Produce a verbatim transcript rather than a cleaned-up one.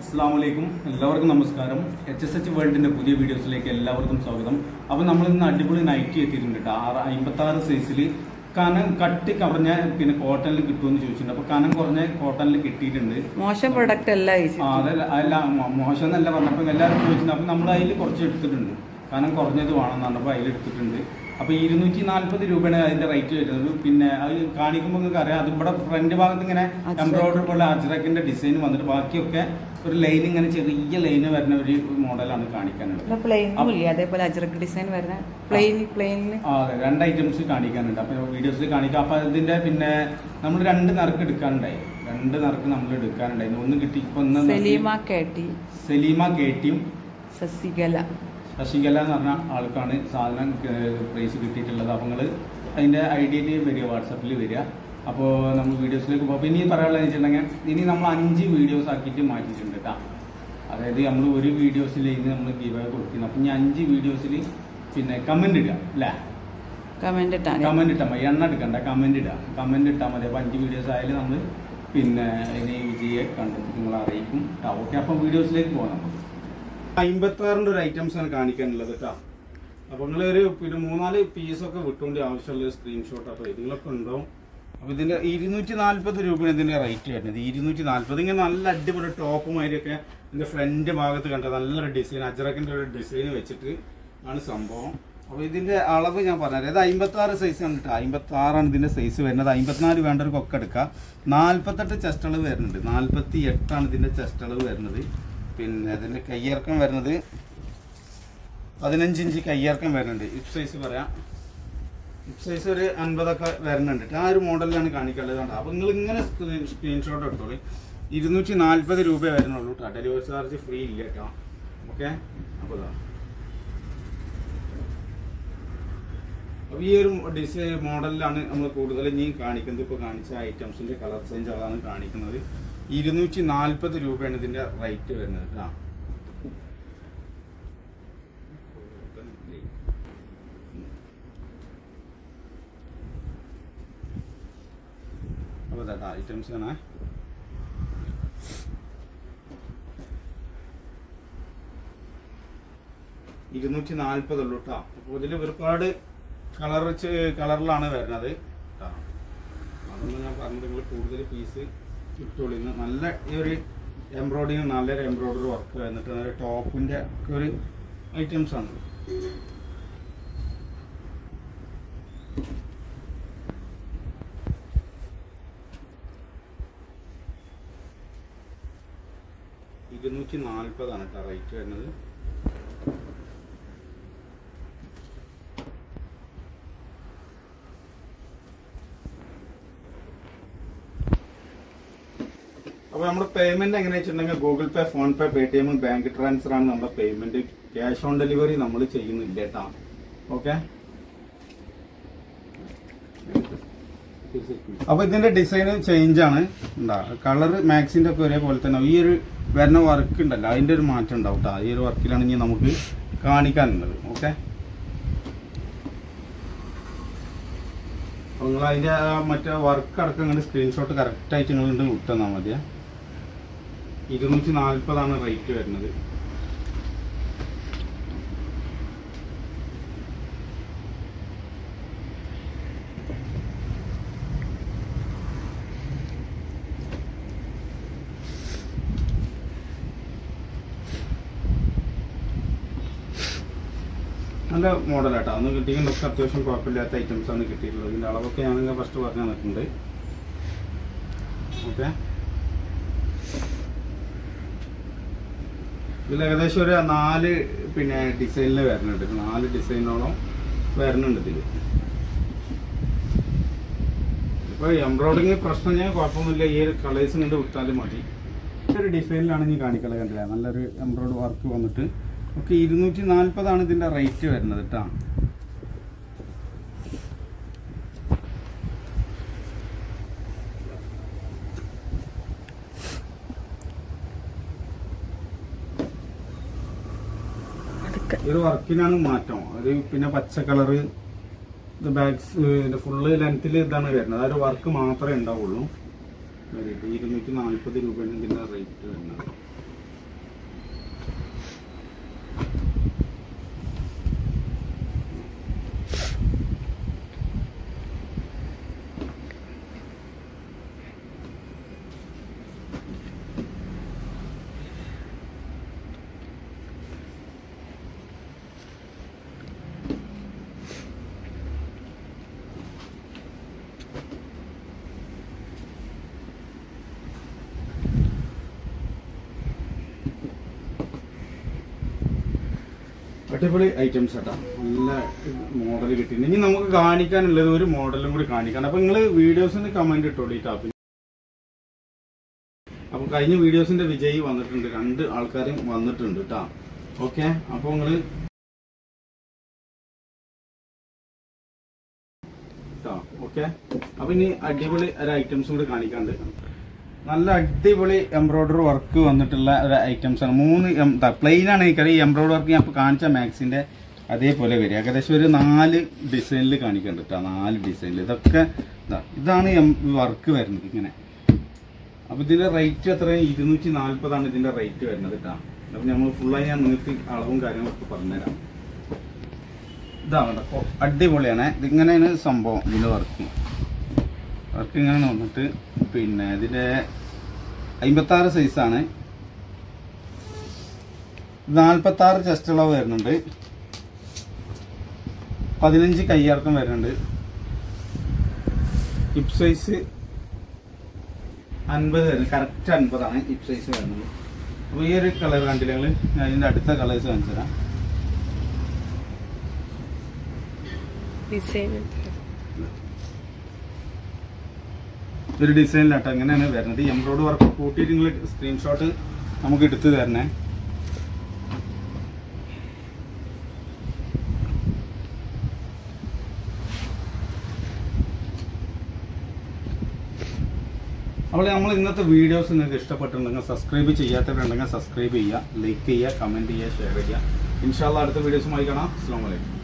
അസ്സലാമലൈക്കും എല്ലാവർക്കും നമസ്കാരം. എച്ച് എസ് എച്ച് വേൾഡിന്റെ പുതിയ വീഡിയോസിലേക്ക് എല്ലാവർക്കും സ്വാഗതം. അപ്പോൾ നമ്മൾ ഇന്ന് അടിപൊളി നൈറ്റി എത്തിയിട്ടുണ്ട് കേട്ടോ. ആറ് അമ്പത്തി ആറ് സൈസിൽ കനം കട്ടി കുറഞ്ഞ പിന്നെ കോട്ടണിൽ കിട്ടുമെന്ന് ചോദിച്ചിട്ടുണ്ട്. അപ്പോൾ കനം കുറഞ്ഞ കോട്ടണിൽ കിട്ടിയിട്ടുണ്ട്. മോശം പ്രൊഡക്റ്റ് അല്ല. അതല്ല അല്ല മോശം എന്നല്ല പറഞ്ഞപ്പോൾ എല്ലാവരും ചോദിച്ചിട്ടുണ്ട്. അപ്പോൾ നമ്മൾ അതിൽ കുറച്ച് എടുത്തിട്ടുണ്ട്. കനം കുറഞ്ഞത് വേണമെന്നാണ്. അപ്പോൾ അതിൽ എടുത്തിട്ടുണ്ട്. അപ്പോൾ ഇരുന്നൂറ്റി നാൽപ്പത് രൂപയാണ് അതിന്റെ റേറ്റ് വരുന്നത്. പിന്നെ അത് കാണിക്കുമ്പോൾ നിങ്ങൾക്ക് അറിയാം, അത് ഇവിടെ ഫ്രണ്ട് ഭാഗത്ത് ഇങ്ങനെ എംബ്രോയിഡറി പോലെ അജ്രക്കിന്റെ ഡിസൈൻ വന്നിട്ട് ബാക്കിയൊക്കെ ഒരു ലൈൻ ഇങ്ങനെ ചെറിയ ലൈന് വരുന്ന ഒരു മോഡലാണ് കാണിക്കാനുള്ളത്. അതേപോലെ അജ്രക്ക് ഡിസൈൻ വരുന്ന പ്ലെയിൻ പ്ലെയിൻ അതെ, രണ്ട് ഐറ്റംസ് കാണിക്കാനുണ്ട്. അപ്പോൾ വീഡിയോസിൽ കാണിക്കാം. അപ്പോൾ അതിന്റെ പിന്നെ നമ്മൾ രണ്ട് നറുക്ക് എടുക്കാനുണ്ടായി. രണ്ട് നറുക്ക് നമ്മൾ എടുക്കാനുണ്ടായി. ഒന്ന് കിട്ടി. ഇപ്പൊ സലീമ കേട്ടി സലീമ കേട്ടിയും ശശികല ശശികല എന്ന് പറഞ്ഞ ആൾക്കാണ് സാധനം പ്രൈസ് കിട്ടിയിട്ടുള്ളത്. അപ്പോൾ നിങ്ങൾ അതിൻ്റെ ഐ ഡിയിൽ വരിക, വാട്സപ്പിൽ വരിക. അപ്പോൾ നമ്മൾ വീഡിയോസിലേക്ക് പോകും. അപ്പോൾ ഇനി പറയാനുള്ളത് വെച്ചിട്ടുണ്ടെങ്കിൽ ഇനി നമ്മൾ അഞ്ച് വീഡിയോസ് ആക്കിയിട്ട് മാറ്റിയിട്ടുണ്ട് കേട്ടോ. അതായത് നമ്മൾ ഒരു വീഡിയോസിൽ ഇന്ന് നമ്മൾ ഗീവ് കൊടുക്കുന്നത്. അപ്പം ഇനി അഞ്ച് വീഡിയോസിൽ പിന്നെ കമൻറ്റ് ഇടുക അല്ലേ? കമൻറ്റ് ഇട്ടാൽ കമൻറ്റ് ഇട്ടാൽ മതി, എണ്ണ എടുക്കണ്ട, കമൻറ്റ് ഇടുക. കമൻറ്റ് ഇട്ടാൽ മതി. അപ്പോൾ അഞ്ച് വീഡിയോസ് ആയാലും നമ്മൾ പിന്നെ ഇനി വിജയെ കണ്ടെത്തി നിങ്ങൾ അറിയിക്കും കേട്ടോ. ഓക്കെ, അപ്പോൾ വീഡിയോസിലേക്ക് പോകാം. നമുക്ക് അമ്പത്തി ആറിൻ്റെ ഒരു ഐറ്റംസ് ആണ് കാണിക്കാനുള്ളത് കേട്ടോ. അപ്പോൾ നിങ്ങളൊരു പിന്നെ മൂന്നാല് പീസൊക്കെ വിട്ടുകൊണ്ട് ആവശ്യമുള്ള സ്ക്രീൻഷോട്ട് അപ്പോൾ ഇതിലൊക്കെ ഉണ്ടാവും. അപ്പോൾ ഇതിൻ്റെ ഇരുന്നൂറ്റി നാൽപ്പത് രൂപയാണ് ഇതിൻ്റെ റേറ്റ് വരുന്നത്. ഇരുന്നൂറ്റി നാൽപ്പത് ഇങ്ങനെ നല്ല അടിപൊളി ടോപ്പുമാതിരിയൊക്കെ ഇതിൻ്റെ ഫ്രണ്ട് ഭാഗത്ത് കണ്ട നല്ലൊരു ഡിസൈൻ, അജ്രക്കിൻ്റെ ഒരു ഡിസൈൻ വെച്ചിട്ട് ആണ് സംഭവം. അപ്പോൾ ഇതിൻ്റെ അളവ് ഞാൻ പറഞ്ഞത് ഇത് അമ്പത്തി ആറ് സൈസ് ആണ് കേട്ടോ. അമ്പത്തി ആറാണ് ഇതിൻ്റെ സൈസ് വരുന്നത്. അമ്പത്തിനാല് വേണ്ടവർക്കൊക്കെ എടുക്കാം. നാൽപ്പത്തെട്ട് ചെസ്റ്റ് അളവ് വരുന്നുണ്ട്. നാൽപ്പത്തി എട്ടാണ് ഇതിൻ്റെ ചെസ്റ്റ് അളവ് വരുന്നത്. പിന്നെ ഇതിൻ്റെ കയ്യിറക്കം വരുന്നത് പതിനഞ്ച് ഇഞ്ച് കയ്യിറക്കം വരുന്നുണ്ട്. ഹിപ്പ് സൈസ് പറയാം, ഹിപ്പ് സൈസ് ഒരു അൻപതൊക്കെ വരുന്നുണ്ട്. ആ ഒരു മോഡലിലാണ് കാണിക്കാനുള്ളത്. അപ്പോൾ നിങ്ങൾ ഇങ്ങനെ സ്ക്രീൻഷോട്ട് എടുത്തോളൂ. ഇരുന്നൂറ്റി നാൽപ്പത് രൂപ വരുന്നുള്ളൂ കേട്ടോ. ഡെലിവറി ചാർജ് ഫ്രീ ഇല്ല കേട്ടോ. ഓക്കെ, അപ്പോൾ അപ്പോൾ ഈ ഒരു ഡിസൈൻ മോഡലിലാണ് നമ്മൾ കൂടുതൽ ഇനി കാണിക്കുന്നത്. ഇപ്പോൾ കാണിച്ച ഐറ്റംസിൻ്റെ കളർ ചേഞ്ച് അതാണ് കാണിക്കുന്നത്. ഇരുന്നൂറ്റി നാൽപ്പത് രൂപയാണ് ഇതിൻ്റെ റേറ്റ് വരുന്നത് കേട്ടോ. അപ്പോൾ ഇതാ ഐറ്റംസ് ആണ്. ഇരുന്നൂറ്റി നാൽപ്പതുള്ളൂ കേട്ടോ. അപ്പോൾ ഇതിൽ ഒരുപാട് കളർ കളറിലാണ് വരുന്നത് കേട്ടോ. അതൊന്നും ഞാൻ പറഞ്ഞത് നിങ്ങൾ കൂടുതൽ പീസ് കിട്ടുള്ളൂ. നല്ല ഈ ഒരു എംബ്രോയിഡറിങ് നല്ലൊരു എംബ്രോയിഡറി വർക്ക് വന്നിട്ട് നല്ല ടോപ്പിൻ്റെ ഒക്കെ ഒരു ഐറ്റംസ് ആണ്. ഇരുന്നൂറ്റി നാൽപ്പതാണ് കേട്ടോ റേറ്റ് വരുന്നത്. അപ്പോൾ നമ്മുടെ പേയ്മെന്റ് എങ്ങനെ വെച്ചിട്ടുണ്ടെങ്കിൽ Google Pay, PhonePe, Paytm, bank transfer ആണ് നമ്മുടെ പേയ്മെന്റ്. ക്യാഷ് ഓൺ ഡെലിവറി നമ്മൾ ചെയ്യുന്നില്ല കേട്ടോ. ഓക്കെ, അപ്പോൾ ഇതിന്റെ ഡിസൈൻ ചേഞ്ച് ആണ്. എന്താ കളർ മാക്സിന്റെ ഒക്കെ ഒരേപോലെ തന്നെ. ഈ ഒരു വരുന്ന വർക്ക് ഉണ്ടല്ലോ അതിന്റെ ഒരു മാറ്റം ഉണ്ടാവും കേട്ടോ. ഈ ഒരു വർക്കിലാണ് ഇനി നമുക്ക് കാണിക്കാനുള്ളത്. ഓക്കെ, അപ്പോൾ നിങ്ങൾ അതിന്റെ മറ്റേ വർക്ക് അടക്കം ഇങ്ങനെ സ്ക്രീൻഷോട്ട് കറക്റ്റ് ആയിട്ട് നിങ്ങൾ വിട്ടെന്നാൽ മതിയാ. ഇരുന്നൂറ്റി നാൽപ്പതാണ് റേറ്റ് വരുന്നത്. നല്ല മോഡലാട്ടോ. അന്ന് കിട്ടിയിട്ടുള്ളതൊക്കെ അത്യാവശ്യം കുഴപ്പമില്ലാത്ത ഐറ്റംസ് ആണ് കിട്ടിയിട്ടുള്ളത്. ഇതിൻ്റെ അളവൊക്കെ ഞാൻ ഫസ്റ്റ് പറഞ്ഞു തന്നിട്ടുണ്ട്. ഓക്കെ, ഇതിൽ ഏകദേശം ഒരു നാല് പിന്നെ ഡിസൈനിൽ വരുന്നുണ്ട്. നാല് ഡിസൈനോളം വരുന്നുണ്ട് ഇതിൽ. ഇപ്പോൾ എംബ്രോയിഡറിങ് പ്രശ്നം ഞാൻ കുഴപ്പമൊന്നുമില്ല. ഈ ഒരു കളേഴ്സ് കണ്ട് വിട്ടാലും മതി. ഒരു ഡിസൈനിലാണ് ഇനി കാണിക്കുന്നത്. കണ്ടില്ല, നല്ലൊരു എംബ്രോയിഡറി വർക്ക് വന്നിട്ട്. ഓക്കെ, ഇരുന്നൂറ്റി നാൽപ്പതാണ് ഇതിൻ്റെ റേറ്റ് വരുന്നത് കേട്ടോ. ഒരു വർക്കിനാണ് മാറ്റം. ഒരു പിന്നെ പച്ച കളറ് ഇത് ബാഗ്സ് ഫുള്ള് ലെങ്ത്തിൽ ഇതാണ് വരുന്നത്. ആ ഒരു വർക്ക് മാത്രമേ ഉണ്ടാവുള്ളൂ. ഇരുന്നൂറ്റി നാൽപ്പത് രൂപയാണ് ഇതിൻ്റെ റേറ്റ് വരുന്നത്. അടിപൊളി ഐറ്റംസ് ആട്ടാ, നല്ല മോഡൽ കിട്ടിയിട്ടുണ്ട്. ഇനി നമുക്ക് കാണിക്കാനുള്ളത് ഒരു മോഡലും കൂടി കാണിക്കണം. അപ്പൊ നിങ്ങൾ വീഡിയോസിന് കമന്റ് ഇട്ടോളൂ ഈ ടാപ്പിൽ. അപ്പൊ കഴിഞ്ഞ വീഡിയോസിന്റെ വിജയി വന്നിട്ടുണ്ട്, രണ്ട് ആൾക്കാരും വന്നിട്ടുണ്ട് കേട്ടാ. ഓക്കെ, അപ്പൊ നിങ്ങള് ഓക്കെ. അപ്പൊ ഇനി അടിപൊളി ഒരു ഐറ്റംസ് കൂടി കാണിക്കാണ്ട്. നല്ല അടിപൊളി എംബ്രോയിഡറി വർക്ക് വന്നിട്ടുള്ള ഒരു ഐറ്റംസ് ആണ്. മൂന്ന് പ്ലെയിൻ ആണ് ഈ കറി. എംബ്രോയിഡറി വർക്ക് ഞാൻ കാണിച്ച മാക്സിന്റെ അതേപോലെ വരും. ഏകദേശം ഒരു നാല് ഡിസൈനിൽ കാണിക്കുന്നുണ്ട് കേട്ടോ, നാല് ഡിസൈനിൽ. ഇതൊക്കെ ഇതാണ് വർക്ക് വരുന്നത് ഇങ്ങനെ. അപ്പൊ ഇതിന്റെ റേറ്റ് എത്ര? ഇരുന്നൂറ്റി നാല്പതാണ് ഇതിന്റെ റേറ്റ് വരുന്നത് കേട്ടോ. അപ്പൊ നമ്മൾ ഫുള്ളായി ഞാൻ നിർത്തി അളവും കാര്യങ്ങളൊക്കെ പറഞ്ഞുതരാം. ഇതാണ് അടിപൊളിയാണ്. ഇതിങ്ങനെയാണ് സംഭവം. ഇതിന്റെ വർക്ക് വർക്ക് ഇങ്ങനെ വന്നിട്ട് പിന്നെ ഇതിന്റെ അമ്പത്തി ആറ് സൈസാണ്. നാൽപ്പത്തി ആറ് ചെസ്റ്റ് അളവ് വരുന്നുണ്ട്, പതിനഞ്ച് കയ്യിറക്കം വരുന്നുണ്ട്. ഹിപ്പ് സൈസ് അൻപത് വരുന്നത്, കറക്റ്റ് അൻപതാണ് ഹിപ്പ് സൈസ് വരുന്നത്. അപ്പൊ ഈ ഒരു കളർ കണ്ടില്ല നിങ്ങള്, ഞാൻ ഇതിന്റെ അടുത്ത കളേഴ്സ് കാണിച്ചു തരാം. ഒരു ഡിസൈനിലാട്ടോ എങ്ങനെയാണ് വരുന്നത്. എംബ്രോയിഡറി വർക്ക് കൂട്ടിയിട്ട് നിങ്ങൾ സ്ക്രീൻഷോട്ട് നമുക്ക് എടുത്തു തരണേ. അപ്പോൾ നമ്മൾ ഇന്നത്തെ വീഡിയോസ് നിങ്ങൾക്ക് ഇഷ്ടപ്പെട്ടിട്ടുണ്ടെങ്കിൽ സബ്സ്ക്രൈബ് ചെയ്യാത്തവരുണ്ടെങ്കിൽ സബ്സ്ക്രൈബ് ചെയ്യുക, ലൈക്ക് ചെയ്യുക, കമന്റ് ചെയ്യുക, ഷെയർ ചെയ്യുക. ഇൻഷാ അല്ലാഹ് അടുത്ത വീഡിയോസുമായി കാണാം. അസ്സലാമു അലൈക്കും.